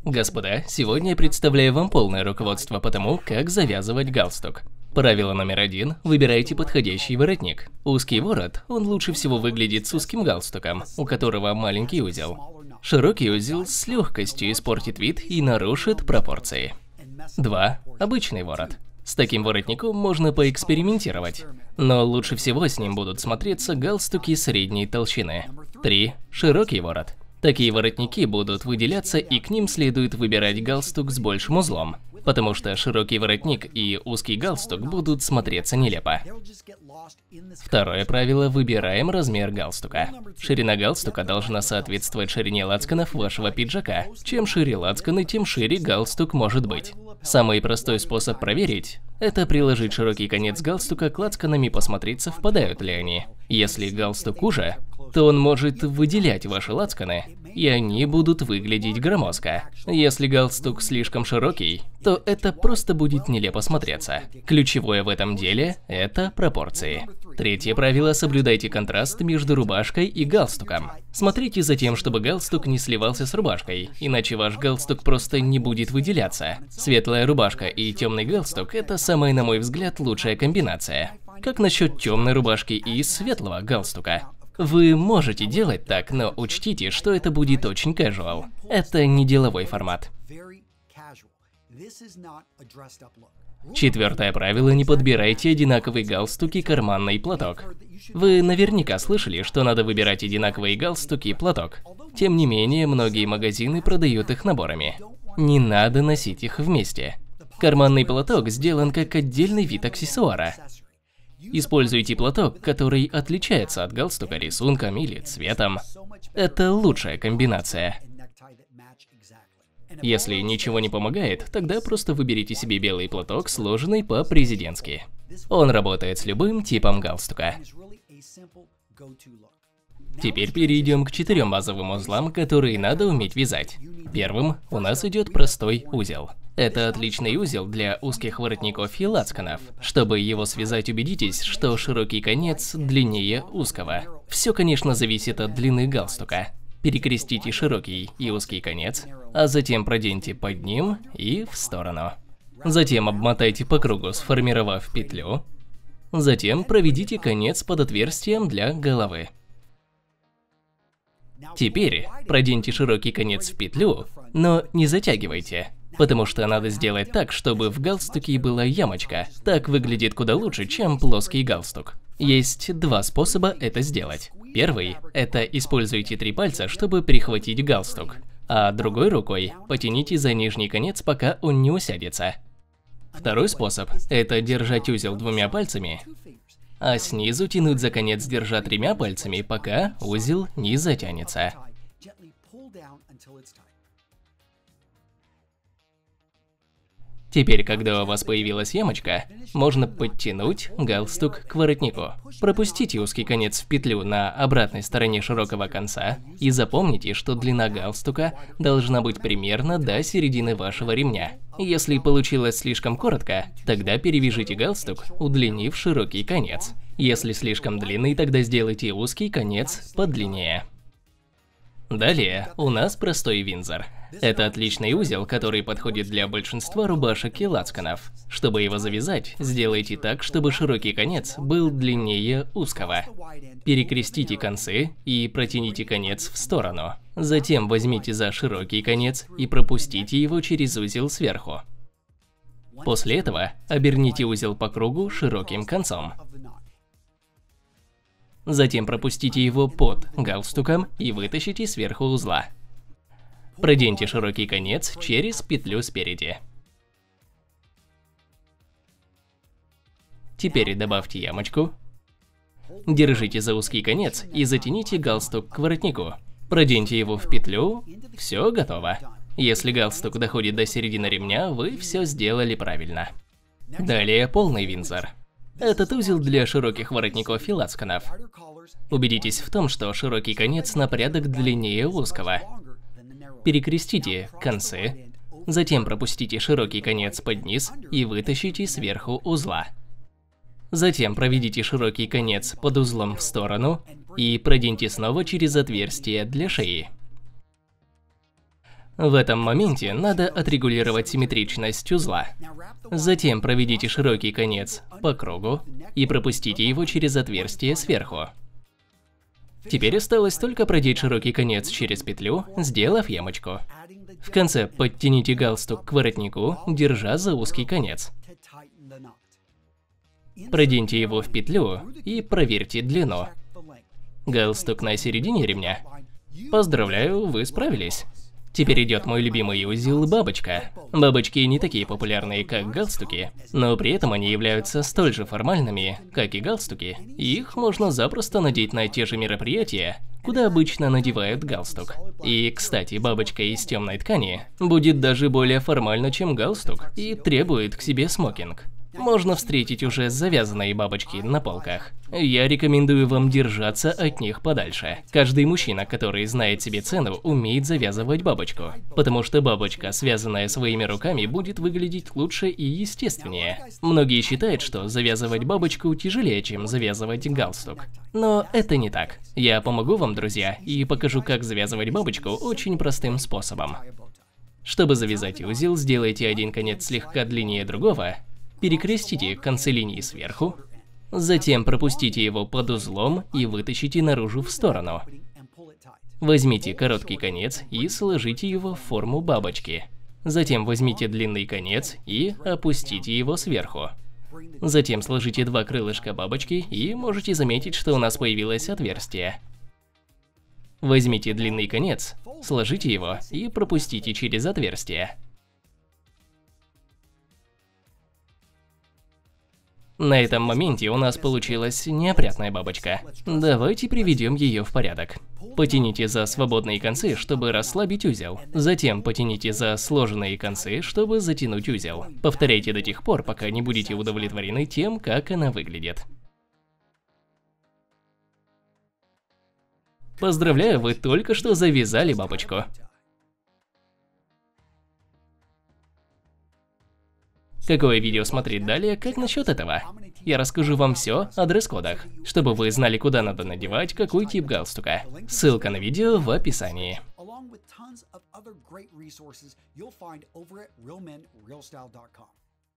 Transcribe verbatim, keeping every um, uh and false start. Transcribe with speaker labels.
Speaker 1: Господа, сегодня я представляю вам полное руководство по тому, как завязывать галстук. Правило номер один. Выбирайте подходящий воротник. Узкий ворот, он лучше всего выглядит с узким галстуком, у которого маленький узел. Широкий узел с легкостью испортит вид и нарушит пропорции. два. Обычный ворот. С таким воротником можно поэкспериментировать, но лучше всего с ним будут смотреться галстуки средней толщины. три. Широкий ворот. Такие воротники будут выделяться, и к ним следует выбирать галстук с большим узлом, потому что широкий воротник и узкий галстук будут смотреться нелепо. Второе правило. Выбираем размер галстука. Ширина галстука должна соответствовать ширине лацканов вашего пиджака. Чем шире лацканы, тем шире галстук может быть. Самый простой способ проверить – это приложить широкий конец галстука к лацканам и посмотреть, совпадают ли они. Если галстук уже, то он может выделять ваши лацканы, и они будут выглядеть громоздко. Если галстук слишком широкий, то это просто будет нелепо смотреться. Ключевое в этом деле – это пропорции. Третье правило – соблюдайте контраст между рубашкой и галстуком. Смотрите за тем, чтобы галстук не сливался с рубашкой, иначе ваш галстук просто не будет выделяться. Светлая рубашка и темный галстук – это самая, на мой взгляд, лучшая комбинация. Как насчет темной рубашки и светлого галстука? Вы можете делать так, но учтите, что это будет очень casual. Это не деловой формат. Четвертое правило – не подбирайте одинаковый галстук и карманный платок. Вы наверняка слышали, что надо выбирать одинаковые галстуки и платок. Тем не менее, многие магазины продают их наборами. Не надо носить их вместе. Карманный платок сделан как отдельный вид аксессуара. Используйте платок, который отличается от галстука рисунком или цветом. Это лучшая комбинация. Если ничего не помогает, тогда просто выберите себе белый платок, сложенный по-президентски. Он работает с любым типом галстука. Теперь перейдем к четырем базовым узлам, которые надо уметь вязать. Первым у нас идет простой узел. Это отличный узел для узких воротников и лацканов. Чтобы его связать, убедитесь, что широкий конец длиннее узкого. Все, конечно, зависит от длины галстука. Перекрестите широкий и узкий конец, а затем проденьте под ним и в сторону. Затем обмотайте по кругу, сформировав петлю. Затем проведите конец под отверстием для головы. Теперь проденьте широкий конец в петлю, но не затягивайте, потому что надо сделать так, чтобы в галстуке была ямочка. Так выглядит куда лучше, чем плоский галстук. Есть два способа это сделать. Первый – это используйте три пальца, чтобы перехватить галстук, а другой рукой потяните за нижний конец, пока он не усядется. Второй способ – это держать узел двумя пальцами, а снизу тянуть за конец, держа тремя пальцами, пока узел не затянется. Теперь, когда у вас появилась ямочка, можно подтянуть галстук к воротнику. Пропустите узкий конец в петлю на обратной стороне широкого конца и запомните, что длина галстука должна быть примерно до середины вашего ремня. Если получилось слишком коротко, тогда перевяжите галстук, удлинив широкий конец. Если слишком длинный, тогда сделайте узкий конец подлиннее. Далее у нас простой винзор. Это отличный узел, который подходит для большинства рубашек и лацканов. Чтобы его завязать, сделайте так, чтобы широкий конец был длиннее узкого. Перекрестите концы и протяните конец в сторону. Затем возьмите за широкий конец и пропустите его через узел сверху. После этого оберните узел по кругу широким концом. Затем пропустите его под галстуком и вытащите сверху узла. Проденьте широкий конец через петлю спереди. Теперь добавьте ямочку. Держите за узкий конец и затяните галстук к воротнику. Проденьте его в петлю. Все готово. Если галстук доходит до середины ремня, вы все сделали правильно. Далее полный винзор. Этот узел для широких воротников и лацканов. Убедитесь в том, что широкий конец на порядок длиннее узкого. Перекрестите концы, затем пропустите широкий конец под низ и вытащите сверху узла. Затем проведите широкий конец под узлом в сторону и проденьте снова через отверстие для шеи. В этом моменте надо отрегулировать симметричность узла. Затем проведите широкий конец по кругу и пропустите его через отверстие сверху. Теперь осталось только продеть широкий конец через петлю, сделав ямочку. В конце подтяните галстук к воротнику, держа за узкий конец. Проденьте его в петлю и проверьте длину. Галстук на середине ремня. Поздравляю, вы справились. Теперь идет мой любимый узел бабочка. Бабочки не такие популярные, как галстуки, но при этом они являются столь же формальными, как и галстуки. Их можно запросто надеть на те же мероприятия, куда обычно надевают галстук. И, кстати, бабочка из темной ткани будет даже более формальна, чем галстук, и требует к себе смокинг. Можно встретить уже завязанные бабочки на полках. Я рекомендую вам держаться от них подальше. Каждый мужчина, который знает себе цену, умеет завязывать бабочку. Потому что бабочка, связанная своими руками, будет выглядеть лучше и естественнее. Многие считают, что завязывать бабочку тяжелее, чем завязывать галстук. Но это не так. Я помогу вам, друзья, и покажу, как завязывать бабочку очень простым способом. Чтобы завязать узел, сделайте один конец слегка длиннее другого. Перекрестите концы линии сверху, затем пропустите его под узлом и вытащите наружу в сторону. Возьмите короткий конец и сложите его в форму бабочки. Затем возьмите длинный конец и опустите его сверху. Затем сложите два крылышка бабочки и можете заметить, что у нас появилось отверстие. Возьмите длинный конец, сложите его и пропустите через отверстие. На этом моменте у нас получилась неопрятная бабочка. Давайте приведем ее в порядок. Потяните за свободные концы, чтобы расслабить узел. Затем потяните за сложенные концы, чтобы затянуть узел. Повторяйте до тех пор, пока не будете удовлетворены тем, как она выглядит. Поздравляю, вы только что завязали бабочку. Какое видео смотреть далее, как насчет этого? Я расскажу вам все о дресс-кодах, чтобы вы знали, куда надо надевать какой тип галстука. Ссылка на видео в описании.